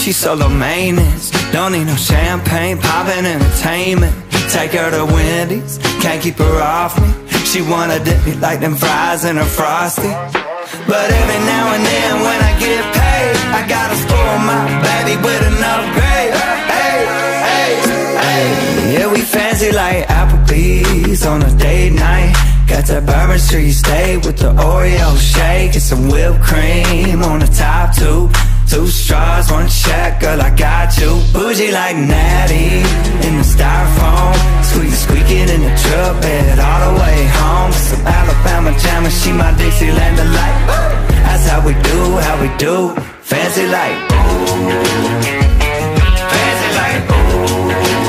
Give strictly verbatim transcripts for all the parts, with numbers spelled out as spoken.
she's solo maintenance. Don't need no champagne-poppin entertainment. Take her to Wendy's, can't keep her off me. She wanna dip me like them fries in her Frosty. But every now and then when I get paid, I gotta spoil my baby with an upgrade. Hey, hey, hey. Yeah, we fancy like Applebee's on a date night. Got that Bourbon Street steak with the Oreo shake and some whipped cream on the top two. Two straws, one check, girl, I got you. Bougie like Natty in the styrofoam. Squeaky-squeakin in the truck bed all the way home. Some Alabama-jamma, she my Dixieland delight. That's how we do, how we do. Fancy like ooh. Fancy like ooh.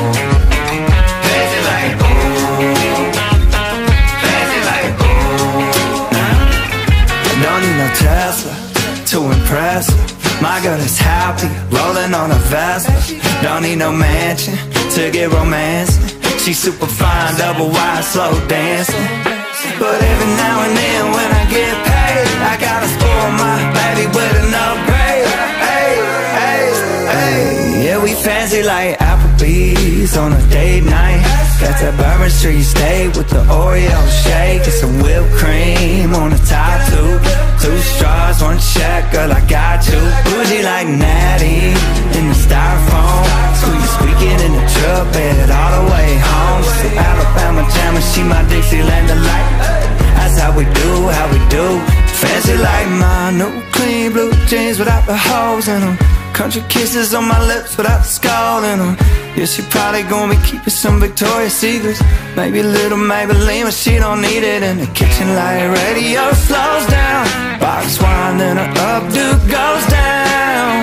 Fancy like ooh. Fancy like ooh. I don't need no Tesla to impress her. My girl is happy, rolling on a Vespa. Don't need no mansion to get romancing. She's super fine, double wide, slow dancing. But every now and then when I get paid, I gotta spoil my baby with an upgrade. Hey, hey, hey. Yeah, we fancy like Applebee's on a date night. Got that Bourbon Street steak with the Oreo shake and some whipped cream on the top two. Two straws, one check, girl, I got you. Bougie like Natty in the styrofoam. Squeaky-squeakin in the truck bed all the way home. Some Alabama-jamma, she my Dixieland delight. That's how we do, how we do. Fancy like my new clean blue jeans without the holes in them. Country kisses on my lips without the skull in them. Yeah, she probably gonna be keeping some Victoria's Secrets. Maybe a little Maybelline, but she don't need it. In the kitchen like radio slows down. Box wine, then her updo goes down.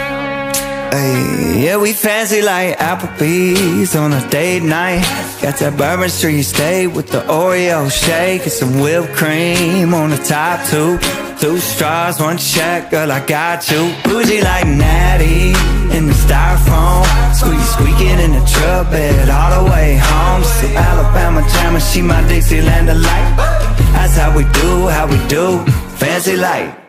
Hey, yeah, we fancy like Applebee's on a date night. Got that Bourbon Street steak with the Oreo shake and some whipped cream on the top two. Two straws, one check, girl, I got you. Bougie like Natty in the styrofoam. Squeaky-squeakin in the truck bed all the way home. Some Alabama-jamma, she my Dixieland delight. That's how we do, how we do. Fancy like